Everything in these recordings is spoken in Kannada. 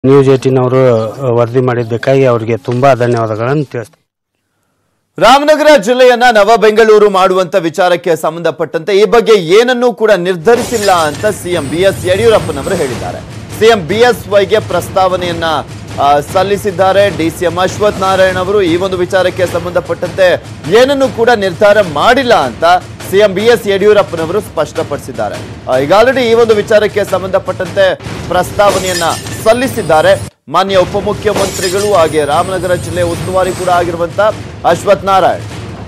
ನ್ಯೂಸ್ 18 ಅವರು ವರದಿ ಮಾಡಿದ್ದಕ್ಕಾಗಿ ಅವರಿಗೆ ತುಂಬಾ ಧನ್ಯವಾದಗಳನ್ನು ತಿಳಿಸ್ತೀನಿ. ರಾಮನಗರ ಜಿಲ್ಲೆಯನ್ನ ನವ ಬೆಂಗಳೂರು ಮಾಡುವಂತ ವಿಚಾರಕ್ಕೆ ಸಂಬಂಧಪಟ್ಟಂತೆ ಈ ಬಗ್ಗೆ ಏನನ್ನೂ ಕೂಡ ನಿರ್ಧರಿಸಿಲ್ಲ ಅಂತ ಸಿಎಂ ಬಿಎಸ್ ಯಡಿಯೂರಪ್ಪನವರು ಹೇಳಿದ್ದಾರೆ. ಸಿಎಂ ಬಿಎಸ್ವೈಗೆ ಪ್ರಸ್ತಾವನೆಯನ್ನ ಸಲ್ಲಿಸಿದ್ದಾರೆ. ಡಿಸಿಎಂ ಅಶ್ವಥ್ ನಾರಾಯಣ ಅವರು ಈ ಒಂದು ವಿಚಾರಕ್ಕೆ ಸಂಬಂಧಪಟ್ಟಂತೆ ಏನನ್ನೂ ಕೂಡ ನಿರ್ಧಾರ ಮಾಡಿಲ್ಲ ಅಂತ ಸಿಎಂ ಬಿಎಸ್ ಯಡಿಯೂರಪ್ಪನವರು ಸ್ಪಷ್ಟಪಡಿಸಿದ್ದಾರೆ. ಈಗ ಆಲ್ರೆಡಿ ಈ ಒಂದು ವಿಚಾರಕ್ಕೆ ಸಂಬಂಧಪಟ್ಟಂತೆ ಪ್ರಸ್ತಾವನೆಯನ್ನ ಸಲ್ಲಿಸಿದ್ದಾರೆ. ಮಾನ್ಯ ಉಪಮುಖ್ಯಮಂತ್ರಿಗಳು ಹಾಗೆ ರಾಮನಗರ ಜಿಲ್ಲೆ ಉಸ್ತುವಾರಿ ಕೂಡ ಆಗಿರುವಂತ ಅಶ್ವಥ್ ನಾರಾಯಣ್.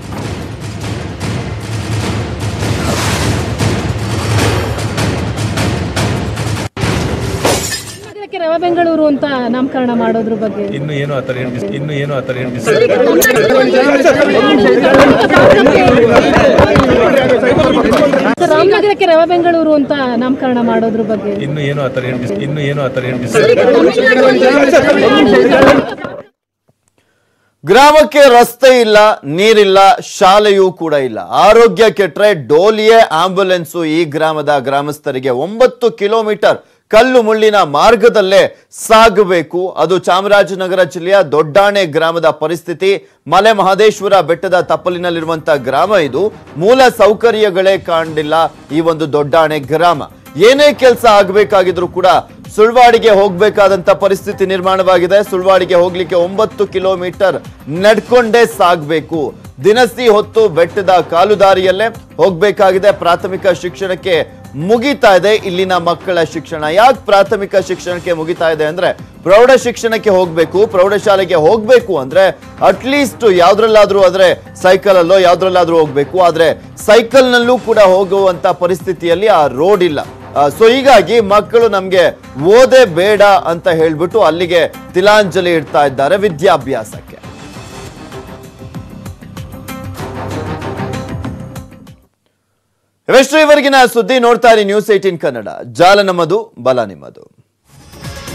ನವ ಬೆಂಗಳೂರು ಅಂತ ನಾಮಕರಣ ಮಾಡೋದ್ರ ಬಗ್ಗೆ ಇನ್ನು ಏನು ರಾಮನಗರಕ್ಕೆ ನವ ಬೆಂಗಳೂರು ಅಂತ ನಾಮಕರಣ ಮಾಡೋದ್ರ ಬಗ್ಗೆ ಗ್ರಾಮಕ್ಕೆ ರಸ್ತೆ ಇಲ್ಲ, ನೀರಿಲ್ಲ, ಶಾಲೆಯೂ ಕೂಡ ಇಲ್ಲ. ಆರೋಗ್ಯ ಕೆಟ್ಟರೆ ಡೋಲಿಯೇ ಆಂಬ್ಯುಲೆನ್ಸು ಈ ಗ್ರಾಮದ ಗ್ರಾಮಸ್ಥರಿಗೆ 9 ಕಿಲೋಮೀಟರ್ ಕಲ್ಲು ಮುಳ್ಳಿನ ಮಾರ್ಗದಲ್ಲೇ ಸಾಗಬೇಕು. ಅದು ಚಾಮರಾಜನಗರ ಜಿಲ್ಲೆಯ ದೊಡ್ಡಾಣೆ ಗ್ರಾಮದ ಪರಿಸ್ಥಿತಿ. ಮಲೆ ಮಹದೇಶ್ವರ ಬೆಟ್ಟದ ತಪ್ಪಲಿನಲ್ಲಿರುವಂತಹ ಗ್ರಾಮ ಇದು. ಮೂಲ ಸೌಕರ್ಯಗಳೇ ಕಾಣಿಲ್ಲ ಈ ಒಂದು ದೊಡ್ಡಾಣೆ ಗ್ರಾಮ. ಏನೇ ಕೆಲಸ ಆಗಬೇಕಾಗಿದ್ರು ಕೂಡ ಸುಳ್ವಾಡಿಗೆ ಹೋಗಬೇಕಾದಂತ ಪರಿಸ್ಥಿತಿ ನಿರ್ಮಾಣವಾಗಿದೆ. ಸುಳ್ವಾಡಿಗೆ ಹೋಗ್ಲಿಕ್ಕೆ 9 ಕಿಲೋಮೀಟರ್ ನಡ್ಕೊಂಡೇ ಸಾಗಬೇಕು. ದಿನಸಿ ಹೊತ್ತು ಬೆಟ್ಟದ ಕಾಲುದಾರಿಯಲ್ಲೇ ಹೋಗ್ಬೇಕಾಗಿದೆ. ಪ್ರಾಥಮಿಕ ಶಿಕ್ಷಣಕ್ಕೆ ಮುಗಿತಾ ಇದೆ ಇಲ್ಲಿನ ಮಕ್ಕಳ ಶಿಕ್ಷಣ. ಯಾಕೆ ಪ್ರಾಥಮಿಕ ಶಿಕ್ಷಣಕ್ಕೆ ಮುಗಿತಾ ಇದೆ ಅಂದ್ರೆ ಪ್ರೌಢ ಶಿಕ್ಷಣಕ್ಕೆ ಹೋಗ್ಬೇಕು, ಪ್ರೌಢಶಾಲೆಗೆ ಹೋಗ್ಬೇಕು ಅಂದ್ರೆ ಅಟ್ಲೀಸ್ಟ್ ಯಾವ್ದ್ರಲ್ಲಾದ್ರೂ ಆದ್ರೆ ಸೈಕಲ್ ಅಲ್ಲೋ ಯಾವ್ದ್ರಲ್ಲಾದ್ರೂ ಹೋಗ್ಬೇಕು. ಆದ್ರೆ ಸೈಕಲ್ ನಲ್ಲೂ ಕೂಡ ಹೋಗುವಂತ ಪರಿಸ್ಥಿತಿಯಲ್ಲಿ ಆ ರೋಡ್ ಇಲ್ಲ. ಸೊ ಹೀಗಾಗಿ ಮಕ್ಕಳು ನಮ್ಗೆ ಓದೇ ಬೇಡ ಅಂತ ಹೇಳ್ಬಿಟ್ಟು ಅಲ್ಲಿಗೆ ತಿಲಾಂಜಲಿ ಇಡ್ತಾ ಇದ್ದಾರೆ ವಿದ್ಯಾಭ್ಯಾಸಕ್ಕೆ. ಇವೆಷ್ಟು ಇವರೆಗಿನ ಸುದ್ದಿ. ನೋಡ್ತಾ ಇರಿ ನ್ಯೂಸ್ 18 ಕನ್ನಡ. ಜಾಲ ನಮ್ಮದು, ಬಲ ನಿಮ್ಮದು.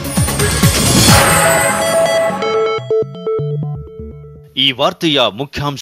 ಈ ವಾರ್ತೆಯ ಮುಖ್ಯಾಂಶ